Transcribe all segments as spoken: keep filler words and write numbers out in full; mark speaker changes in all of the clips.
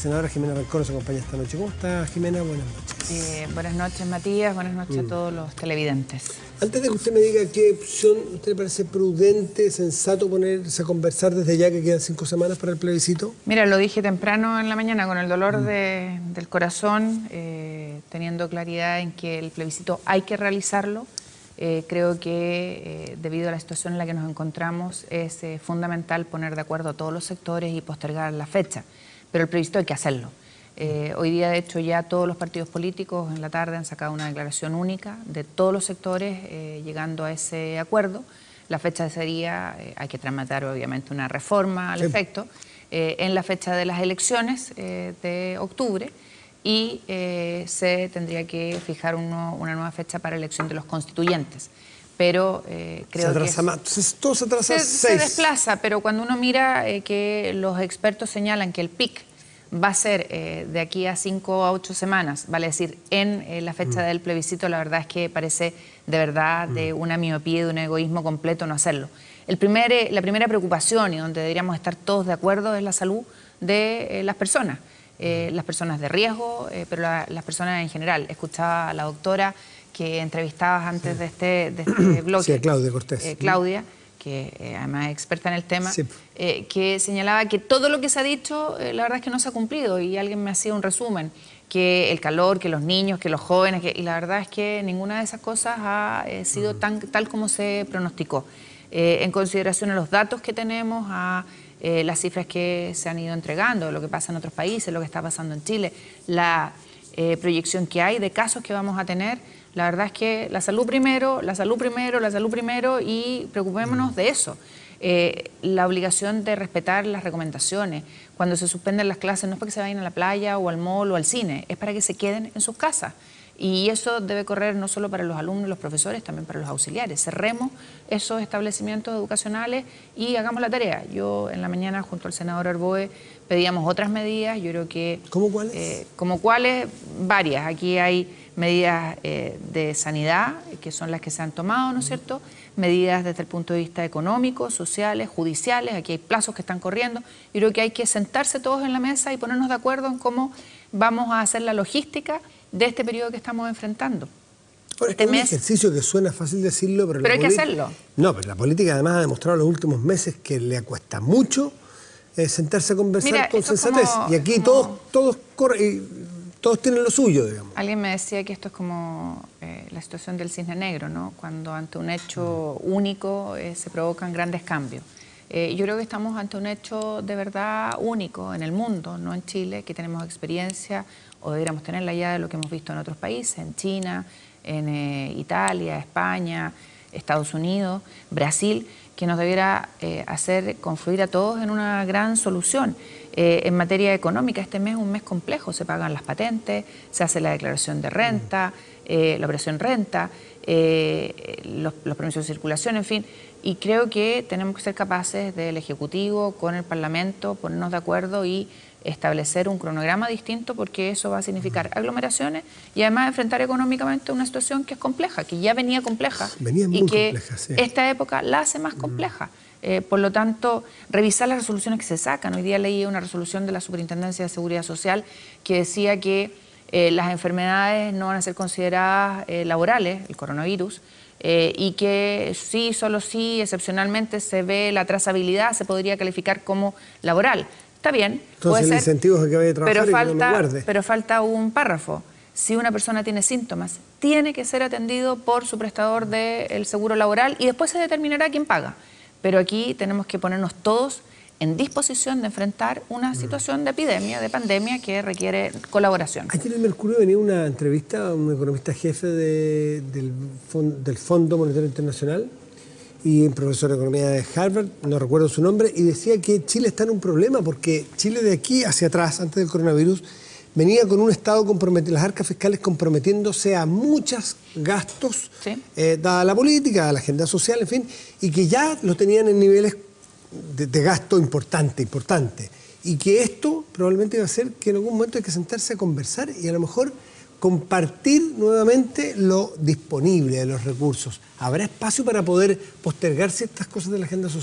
Speaker 1: senadora Jimena Falcón nos acompaña esta noche. ¿Cómo está, Jimena? Buenas noches.
Speaker 2: Eh, buenas noches, Matías. Buenas noches mm. a todos los televidentes.
Speaker 1: Antes de que usted me diga qué opción usted le parece prudente, sensato ponerse a conversar desde ya que quedan cinco semanas para el plebiscito.
Speaker 2: Mira, lo dije temprano en la mañana con el dolor mm. de, del corazón, eh, teniendo claridad en que el plebiscito hay que realizarlo. Eh, creo que eh, debido a la situación en la que nos encontramos es eh, fundamental poner de acuerdo a todos los sectores y postergar la fecha, pero el plebiscito hay que hacerlo. Eh, hoy día, de hecho, ya todos los partidos políticos en la tarde han sacado una declaración única de todos los sectores eh, llegando a ese acuerdo. La fecha sería, eh, hay que tramitar obviamente una reforma al sí. efecto, eh, en la fecha de las elecciones eh, de octubre. Y eh, se tendría que fijar uno, una nueva fecha para la elección de los constituyentes. Pero eh, creo
Speaker 1: se atrasa
Speaker 2: que...
Speaker 1: más. Entonces, todo se atrasa
Speaker 2: se,
Speaker 1: seis.
Speaker 2: Se desplaza, pero cuando uno mira eh, que los expertos señalan que el pic va a ser eh, de aquí a cinco a ocho semanas, vale decir, en eh, la fecha mm. del plebiscito, la verdad es que parece de verdad mm. de una miopía, de un egoísmo completo no hacerlo. El primer, eh, la primera preocupación, y donde deberíamos estar todos de acuerdo, es la salud de eh, las personas. Eh, las personas de riesgo, eh, pero la, las personas en general. Escuchaba a la doctora que entrevistabas antes sí. de este, de este bloque.
Speaker 1: Sí, a Claudia Cortés.
Speaker 2: Eh, Claudia, que eh, además es experta en el tema,
Speaker 1: sí.
Speaker 2: eh, que señalaba que todo lo que se ha dicho, eh, la verdad es que no se ha cumplido, y alguien me hacía un resumen, que el calor, que los niños, que los jóvenes, que, y la verdad es que ninguna de esas cosas ha eh, sido tan, tal como se pronosticó. Eh, en consideración a los datos que tenemos, a Eh, las cifras que se han ido entregando, lo que pasa en otros países, lo que está pasando en Chile, la eh, proyección que hay de casos que vamos a tener, la verdad es que la salud primero, la salud primero, la salud primero y preocupémonos de eso. Eh, la obligación de respetar las recomendaciones. Cuando se suspenden las clases no es para que se vayan a la playa o al mall o al cine, es para que se queden en sus casas. Y eso debe correr no solo para los alumnos y los profesores, también para los auxiliares. Cerremos esos establecimientos educacionales y hagamos la tarea. Yo en la mañana junto al senador Arboe pedíamos otras medidas. Yo creo que...
Speaker 1: ¿Cómo cuáles?
Speaker 2: Eh, como cuáles, varias. Aquí hay medidas eh, de sanidad, que son las que se han tomado, ¿no es cierto? Medidas desde el punto de vista económico, sociales, judiciales. Aquí hay plazos que están corriendo. Yo creo que hay que sentarse todos en la mesa y ponernos de acuerdo en cómo vamos a hacer la logística de este periodo que estamos enfrentando.
Speaker 1: Ahora, este es un mes... ejercicio que suena fácil decirlo, pero...
Speaker 2: Pero hay que hacerlo.
Speaker 1: No, pero la política además ha demostrado en los últimos meses que le cuesta mucho eh, sentarse a conversar Mira, con sensatez. Como, y aquí como... todos, todos, corre, todos tienen lo suyo, digamos.
Speaker 2: Alguien me decía que esto es como eh, la situación del cisne negro, ¿no? Cuando ante un hecho mm. único eh, se provocan grandes cambios. Eh, yo creo que estamos ante un hecho de verdad único en el mundo, no en Chile, que tenemos experiencia o deberíamos tenerla ya de lo que hemos visto en otros países, en China, en eh, Italia, España, Estados Unidos, Brasil, que nos debiera eh, hacer confluir a todos en una gran solución. Eh, en materia económica, este mes es un mes complejo, se pagan las patentes, se hace la declaración de renta, eh, la operación renta, eh, los, los permisos de circulación, en fin, y creo que tenemos que ser capaces del Ejecutivo, con el Parlamento, ponernos de acuerdo y establecer un cronograma distinto, porque eso va a significar aglomeraciones y además enfrentar económicamente una situación que es compleja, que ya venía compleja
Speaker 1: venía muy
Speaker 2: y que
Speaker 1: compleja, sí.
Speaker 2: esta época la hace más compleja. Eh, por lo tanto, revisar las resoluciones que se sacan. Hoy día leí una resolución de la Superintendencia de Seguridad Social que decía que eh, las enfermedades no van a ser consideradas eh, laborales, el coronavirus, eh, y que sí, solo sí, excepcionalmente se ve la trazabilidad, se podría calificar como laboral. Está bien,
Speaker 1: Entonces,
Speaker 2: puede
Speaker 1: el
Speaker 2: ser,
Speaker 1: incentivo es que vaya a trabajar
Speaker 2: pero
Speaker 1: y
Speaker 2: falta,
Speaker 1: que no me guarde.
Speaker 2: pero falta un párrafo. Si una persona tiene síntomas, tiene que ser atendido por su prestador del seguro laboral y después se determinará quién paga. Pero aquí tenemos que ponernos todos en disposición de enfrentar una situación de epidemia, de pandemia, que requiere colaboración.
Speaker 1: Ayer en el Mercurio venía una entrevista a un economista jefe de, del, fond, del Fondo Monetario Internacional y un profesor de economía de Harvard, no recuerdo su nombre, y decía que Chile está en un problema porque Chile de aquí hacia atrás, antes del coronavirus, venía con un Estado comprometido, las arcas fiscales comprometiéndose a muchos gastos, ¿sí? eh, dada la política, la agenda social, en fin, y que ya lo tenían en niveles de, de gasto importante, importante. Y que esto probablemente iba a hacer que en algún momento hay que sentarse a conversar y a lo mejor compartir nuevamente lo disponible de los recursos. ¿Habrá espacio para poder postergar ciertas cosas de la agenda social?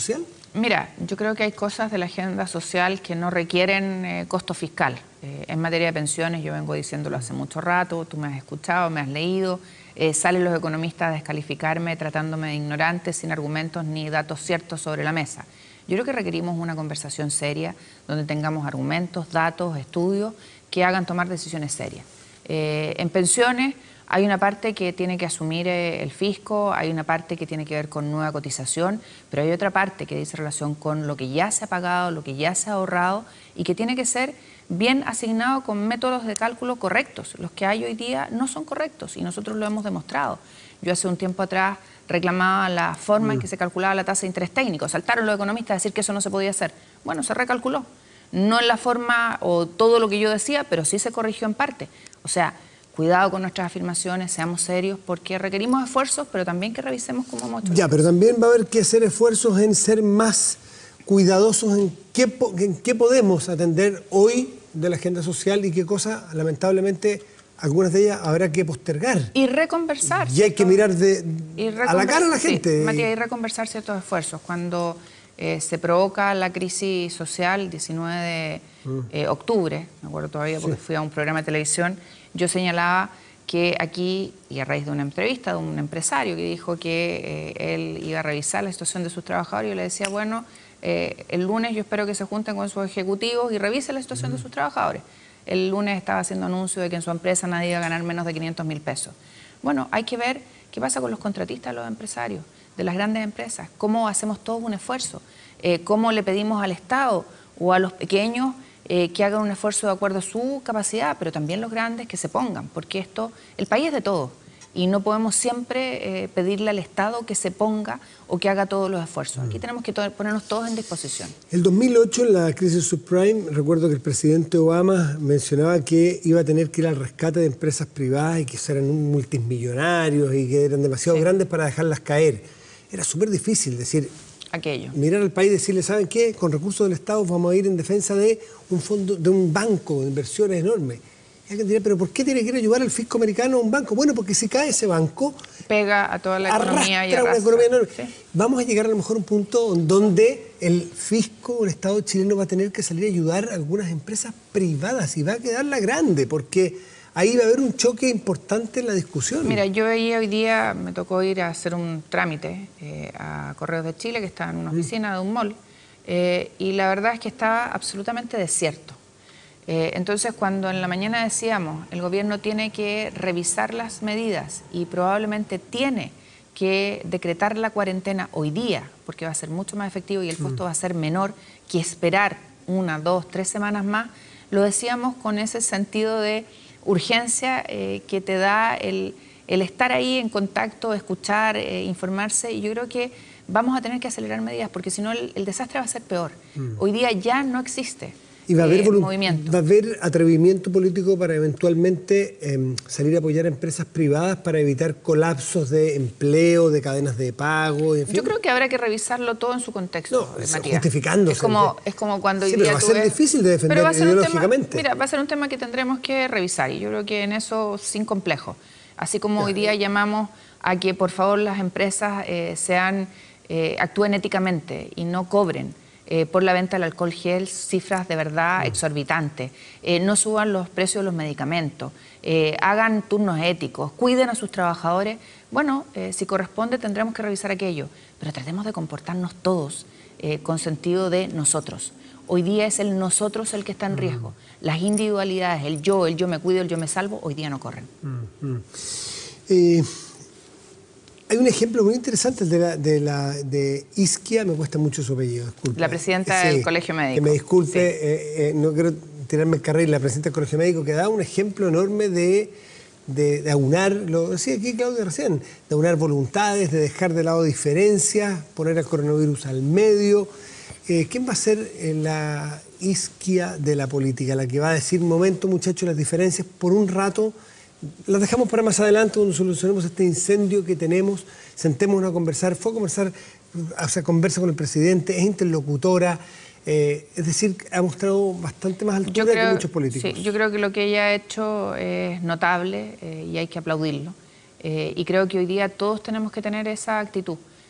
Speaker 2: Mira, yo creo que hay cosas de la agenda social que no requieren eh, costo fiscal. Eh, en materia de pensiones, yo vengo diciéndolo hace mucho rato, tú me has escuchado, me has leído, eh, salen los economistas a descalificarme tratándome de ignorante, sin argumentos ni datos ciertos sobre la mesa. Yo creo que requerimos una conversación seria, donde tengamos argumentos, datos, estudios que hagan tomar decisiones serias. Eh, en pensiones hay una parte que tiene que asumir eh, el fisco, hay una parte que tiene que ver con nueva cotización, pero hay otra parte que dice relación con lo que ya se ha pagado, lo que ya se ha ahorrado y que tiene que ser bien asignado con métodos de cálculo correctos. Los que hay hoy día no son correctos y nosotros lo hemos demostrado. Yo hace un tiempo atrás reclamaba la forma en que se calculaba la tasa de interés técnico. Saltaron los economistas a decir que eso no se podía hacer. Bueno, se recalculó. No en la forma o todo lo que yo decía, pero sí se corrigió en parte. O sea, cuidado con nuestras afirmaciones, seamos serios, porque requerimos esfuerzos, pero también que revisemos cómo hemos hecho.
Speaker 1: Ya, pero también va a haber que hacer esfuerzos en ser más cuidadosos en qué, en qué podemos atender hoy de la agenda social y qué cosas, lamentablemente, algunas de ellas habrá que postergar.
Speaker 2: Y reconversar.
Speaker 1: Y hay que mirar de, a la cara a la
Speaker 2: sí,
Speaker 1: gente.
Speaker 2: Matías, y reconversar ciertos esfuerzos. Cuando eh, se provoca la crisis social, el diecinueve de eh, octubre, me acuerdo todavía porque sí. Fui a un programa de televisión, yo señalaba que aquí, y a raíz de una entrevista de un empresario que dijo que eh, él iba a revisar la situación de sus trabajadores, yo le decía, bueno, eh, el lunes yo espero que se junten con sus ejecutivos y revisen la situación uh-huh. de sus trabajadores. El lunes estaba haciendo anuncio de que en su empresa nadie iba a ganar menos de quinientos mil pesos. Bueno, hay que ver qué pasa con los contratistas, los empresarios de las grandes empresas, cómo hacemos todos un esfuerzo, eh, cómo le pedimos al Estado o a los pequeños eh, que hagan un esfuerzo de acuerdo a su capacidad, pero también los grandes que se pongan, porque esto, el país es de todos y no podemos siempre eh, pedirle al Estado que se ponga o que haga todos los esfuerzos. Aquí tenemos que to- ponernos todos en disposición.
Speaker 1: El dos mil ocho, en la crisis subprime, recuerdo que el presidente Obama mencionaba que iba a tener que ir al rescate de empresas privadas y que eran multimillonarios y que eran demasiado sí. grandes para dejarlas caer. Era súper difícil decir,
Speaker 2: aquello.
Speaker 1: Mirar al país y decirle, ¿saben qué? Con recursos del Estado vamos a ir en defensa de un fondo, de un banco de inversiones enorme. Y alguien dirá, ¿pero por qué tiene que ir a ayudar al fisco americano a un banco? Bueno, porque si cae ese banco,
Speaker 2: pega a toda la economía y arrastra
Speaker 1: una economía enorme.
Speaker 2: ¿Sí?
Speaker 1: Vamos a llegar a lo mejor a un punto donde el fisco, el Estado chileno va a tener que salir a ayudar a algunas empresas privadas y va a quedar la grande, porque ahí va a haber un choque importante en la discusión.
Speaker 2: Mira, yo veía hoy día, me tocó ir a hacer un trámite eh, a Correos de Chile, que está en una oficina de un mall, eh, y la verdad es que estaba absolutamente desierto. Eh, entonces, cuando en la mañana decíamos, el gobierno tiene que revisar las medidas y probablemente tiene que decretar la cuarentena hoy día, porque va a ser mucho más efectivo y el costo mm. va a ser menor que esperar una, dos, tres semanas más, lo decíamos con ese sentido de urgencia eh, que te da el, el estar ahí en contacto, escuchar, eh, informarse, y yo creo que vamos a tener que acelerar medidas porque si no el, el desastre va a ser peor. Mm. Hoy día ya no existe
Speaker 1: y va a haber
Speaker 2: eh, movimiento.
Speaker 1: Va a haber atrevimiento político para eventualmente eh, salir a apoyar a empresas privadas para evitar colapsos de empleo, de cadenas de pago, en fin.
Speaker 2: Yo creo que habrá que revisarlo todo en su contexto,
Speaker 1: no,
Speaker 2: Matías.
Speaker 1: Justificándose.
Speaker 2: Es como, es como cuando hoy
Speaker 1: sí,
Speaker 2: día
Speaker 1: pero va a ser
Speaker 2: ves...
Speaker 1: difícil de defender ideológicamente.
Speaker 2: Tema, mira, va a ser un tema que tendremos que revisar y yo creo que en eso sin complejo. Así como ya, hoy día llamamos a que por favor las empresas eh, sean, eh, actúen éticamente y no cobren Eh, por la venta del alcohol gel, cifras de verdad exorbitantes, eh, no suban los precios de los medicamentos, eh, hagan turnos éticos, cuiden a sus trabajadores. Bueno, eh, si corresponde tendremos que revisar aquello, pero tratemos de comportarnos todos eh, con sentido de nosotros. Hoy día es el nosotros el que está en riesgo. Las individualidades, el yo, el yo me cuido, el yo me salvo, hoy día no corren.
Speaker 1: Mm-hmm. eh... Hay un ejemplo muy interesante de, la, de, la, de Isquia, me cuesta mucho su apellido, disculpe.
Speaker 2: La presidenta
Speaker 1: sí,
Speaker 2: del Colegio Médico.
Speaker 1: Que me disculpe,
Speaker 2: sí.
Speaker 1: eh, eh, no quiero tirarme el carril, la presidenta del Colegio Médico, que da un ejemplo enorme de, de, de aunar, lo decía aquí Claudia recién, de aunar voluntades, de dejar de lado diferencias, poner al coronavirus al medio. Eh, ¿Quién va a ser la Isquia de la política? La que va a decir, momento muchachos, las diferencias por un rato las dejamos para más adelante cuando solucionemos este incendio que tenemos, sentémonos a conversar, fue a conversar, o sea, conversa con el presidente, es interlocutora, eh, es decir, ha mostrado bastante más altura creo, que muchos políticos.
Speaker 2: Sí, yo creo que lo que ella ha hecho es notable eh, y hay que aplaudirlo. Eh, y creo que hoy día todos tenemos que tener esa actitud.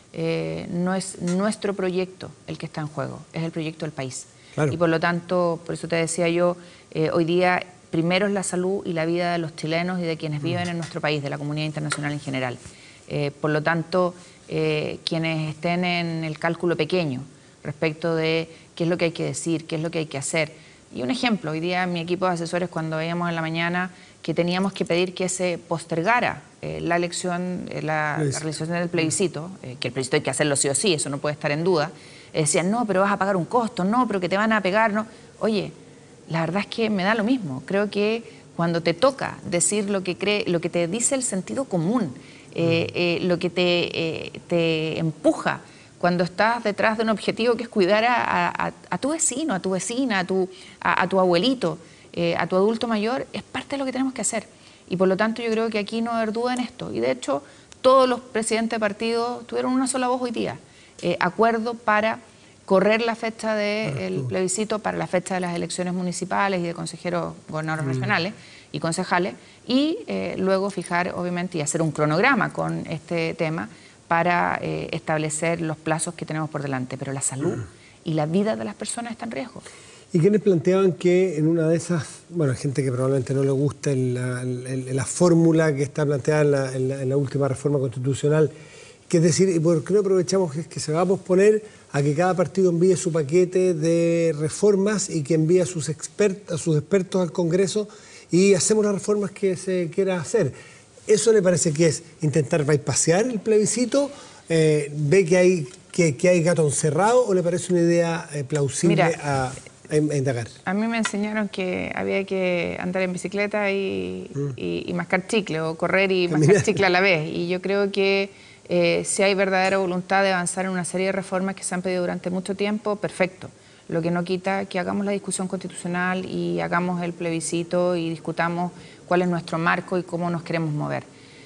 Speaker 2: eh, no es nuestro proyecto el que está en juego, es el proyecto del país.
Speaker 1: Claro.
Speaker 2: Y por lo tanto, por eso te decía yo, eh, hoy día primero es la salud y la vida de los chilenos y de quienes viven en nuestro país, de la comunidad internacional en general. Eh, por lo tanto, eh, quienes estén en el cálculo pequeño respecto de qué es lo que hay que decir, qué es lo que hay que hacer. Y un ejemplo, hoy día mi equipo de asesores, cuando veíamos en la mañana que teníamos que pedir que se postergara eh, la elección, eh, la, la realización del plebiscito, eh, que el plebiscito hay que hacerlo sí o sí, eso no puede estar en duda, eh, decían, no, pero vas a pagar un costo, no, pero que te van a pegar, no. Oye, la verdad es que me da lo mismo. Creo que cuando te toca decir lo que, cree, lo que te dice el sentido común, eh, eh, lo que te, eh, te empuja cuando estás detrás de un objetivo que es cuidar a, a, a tu vecino, a tu vecina, a tu, a, a tu abuelito, eh, a tu adulto mayor, es parte de lo que tenemos que hacer. Y por lo tanto yo creo que aquí no haber duda en esto. Y de hecho todos los presidentes de partidos tuvieron una sola voz hoy día. Eh, acuerdo para correr la fecha del plebiscito para la fecha de las elecciones municipales y de consejeros, gobernadores mm. regionales y concejales, y eh, luego fijar, obviamente, y hacer un cronograma con este tema para eh, establecer los plazos que tenemos por delante. Pero la salud mm. y la vida de las personas está en riesgo.
Speaker 1: ¿Y quienes planteaban que en una de esas, bueno, gente que probablemente no le gusta la, la, la fórmula que está planteada en la, en, la, en la última reforma constitucional, que es decir, ¿y por qué no aprovechamos que, que se va a posponer a que cada partido envíe su paquete de reformas y que envíe a sus, expert, a sus expertos al Congreso y hacemos las reformas que se quiera hacer? ¿Eso le parece que es intentar bypassear el plebiscito? Eh, ¿Ve que hay, que, que hay gato encerrado o le parece una idea eh, plausible
Speaker 2: Mira,
Speaker 1: a, a, a indagar?
Speaker 2: A mí me enseñaron que había que andar en bicicleta y, mm. y, y mascar chicle, o correr y mascar Mira. chicle a la vez. Y yo creo que Eh, si hay verdadera voluntad de avanzar en una serie de reformas que se han pedido durante mucho tiempo, perfecto. Lo que no quita que hagamos la discusión constitucional y hagamos el plebiscito y discutamos cuál es nuestro marco y cómo nos queremos mover.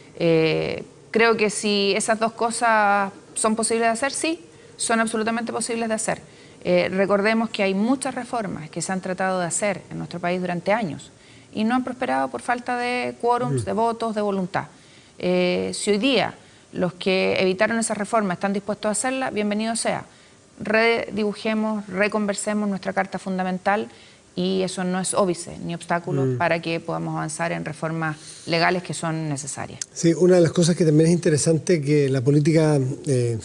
Speaker 2: Eh, creo que si esas dos cosas son posibles de hacer, sí, son absolutamente posibles de hacer. Eh, recordemos que hay muchas reformas que se han tratado de hacer en nuestro país durante años y no han prosperado por falta de quórums, mm. de votos, de voluntad. Eh, si hoy día los que evitaron esa reforma están dispuestos a hacerla, bienvenido sea. Redibujemos, reconversemos nuestra Carta Fundamental y eso no es óbice ni obstáculo mm. para que podamos avanzar en reformas legales que son necesarias.
Speaker 1: Sí, una de las cosas que también es interesante que la política eh,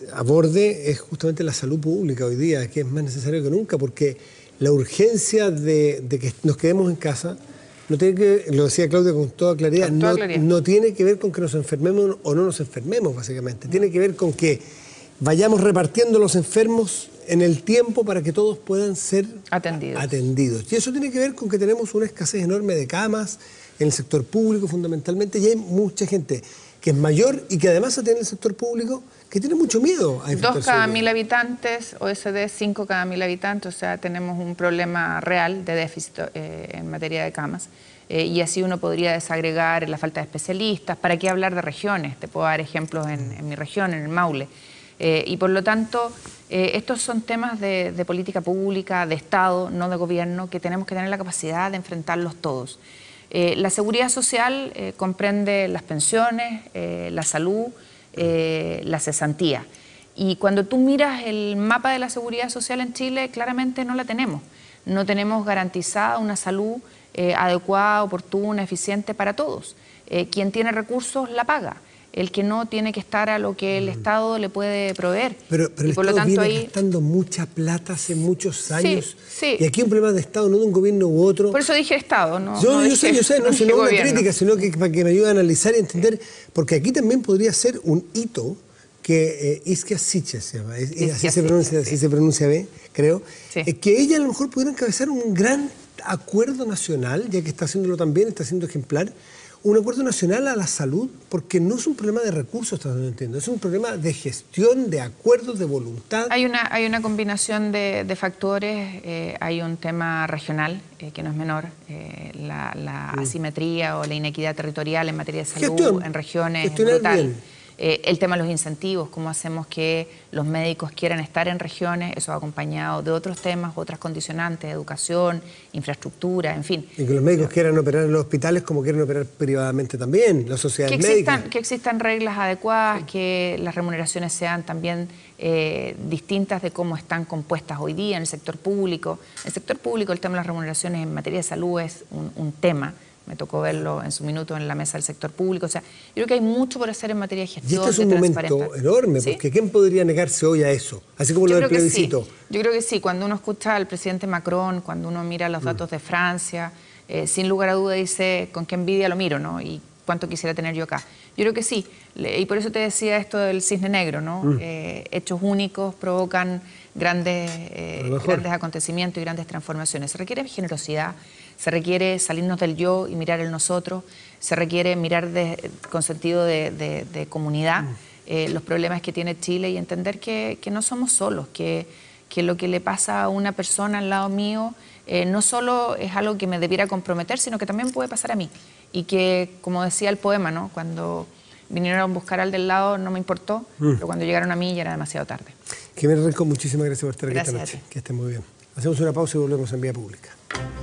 Speaker 1: aborde es justamente la salud pública hoy día, que es más necesario que nunca, porque la urgencia de, de que nos quedemos en casa no tiene que, lo decía Claudia con toda claridad,
Speaker 2: con toda
Speaker 1: no,
Speaker 2: claridad.
Speaker 1: no tiene que ver con que nos enfermemos o no nos enfermemos, básicamente. Tiene que ver con que vayamos repartiendo los enfermos en el tiempo para que todos puedan ser
Speaker 2: atendidos.
Speaker 1: atendidos. Y eso tiene que ver con que tenemos una escasez enorme de camas en el sector público fundamentalmente, y hay mucha gente que es mayor y que además atiende el sector público que tiene mucho miedo a
Speaker 2: Dos cada mil habitantes, O S D cinco cada mil habitantes, o sea, tenemos un problema real de déficit eh, en materia de camas. Eh, y así uno podría desagregar la falta de especialistas. ¿Para qué hablar de regiones? Te puedo dar ejemplos en, en mi región, en el Maule. Eh, y por lo tanto, eh, estos son temas de, de política pública, de Estado, no de gobierno, que tenemos que tener la capacidad de enfrentarlos todos. Eh, la seguridad social eh, comprende las pensiones, eh, la salud, eh, la cesantía. Y cuando tú miras el mapa de la seguridad social en Chile, claramente no la tenemos. No tenemos garantizada una salud eh, adecuada, oportuna, eficiente para todos. Eh, quien tiene recursos la paga. El que no tiene que estar a lo que el Estado le puede proveer.
Speaker 1: Pero, pero
Speaker 2: y
Speaker 1: el
Speaker 2: por
Speaker 1: Estado
Speaker 2: lo tanto,
Speaker 1: viene
Speaker 2: ahí...
Speaker 1: gastando mucha plata hace muchos años.
Speaker 2: Sí, sí.
Speaker 1: Y aquí un problema de Estado, no de un gobierno u otro.
Speaker 2: Por eso dije Estado, ¿no?
Speaker 1: Yo,
Speaker 2: no
Speaker 1: yo
Speaker 2: dije,
Speaker 1: sé, yo sé, no,
Speaker 2: no
Speaker 1: no una
Speaker 2: gobierno.
Speaker 1: crítica, sino que para que me ayude a analizar y entender, porque aquí también podría ser un hito que eh, Isquia Siches se llama, es,
Speaker 2: Isquia
Speaker 1: así, se pronuncia,
Speaker 2: sí.
Speaker 1: así se pronuncia bien, creo,
Speaker 2: Sí.
Speaker 1: eh, que ella a lo mejor pudiera encabezar un gran acuerdo nacional, ya que está haciéndolo también, está siendo ejemplar, un acuerdo nacional a la salud, porque no es un problema de recursos, no entiendo, es un problema de gestión, de acuerdos, de voluntad.
Speaker 2: Hay una, hay una combinación de, de factores, eh, hay un tema regional eh, que no es menor, eh, la, la mm. asimetría o la inequidad territorial en materia de salud
Speaker 1: Gestión.
Speaker 2: en regiones es
Speaker 1: Gestionar
Speaker 2: brutal.
Speaker 1: bien.
Speaker 2: Eh, el tema de los incentivos, cómo hacemos que los médicos quieran estar en regiones, eso acompañado de otros temas, otras condicionantes, educación, infraestructura, en fin.
Speaker 1: Y que los médicos quieran operar en los hospitales como quieren operar privadamente también, las sociedades
Speaker 2: que existan,
Speaker 1: médicas.
Speaker 2: Que existan reglas adecuadas, que las remuneraciones sean también eh, distintas de cómo están compuestas hoy día en el sector público. En el sector público el tema de las remuneraciones en materia de salud es un, un tema. Me tocó verlo en su minuto en la mesa del sector público. O sea, yo creo que hay mucho por hacer en materia de gestión.
Speaker 1: Y este es un momento enorme, ¿sí? Porque ¿quién podría negarse hoy a eso? Así como yo lo del plebiscito.
Speaker 2: Sí. Yo creo que sí. Cuando uno escucha al presidente Macron, cuando uno mira los datos mm. de Francia, eh, sin lugar a duda dice con qué envidia lo miro, ¿no? Y cuánto quisiera tener yo acá. Yo creo que sí. Y por eso te decía esto del cisne negro, ¿no? Mm. Eh, hechos únicos provocan grandes, eh, grandes acontecimientos y grandes transformaciones. Se requiere generosidad. Se requiere salirnos del yo y mirar el nosotros, se requiere mirar de, con sentido de, de, de comunidad eh, los problemas que tiene Chile y entender que, que no somos solos, que, que lo que le pasa a una persona al lado mío eh, no solo es algo que me debiera comprometer, sino que también puede pasar a mí. Y que, como decía el poema, ¿no? Cuando vinieron a buscar al del lado no me importó, mm. pero cuando llegaron a mí ya era demasiado tarde.
Speaker 1: Jimena Rincón, muchísimas gracias por estar aquí
Speaker 2: gracias
Speaker 1: esta noche. Que estén muy bien. Hacemos una pausa y volvemos en Vía Pública.